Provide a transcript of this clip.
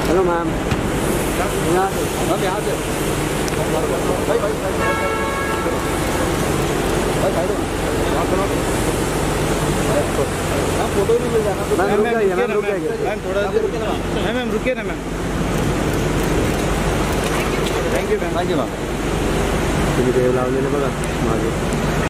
Hello ma'am, यहाँ से ma'am यहाँ से भाई भाई फोटो नहीं मिल जाना। मैम रुक जाइए मैम थोड़ा मैम रुकिए ना मैम। Thank you ma'am. तुम्ही देव लावलेलं बघा मागे।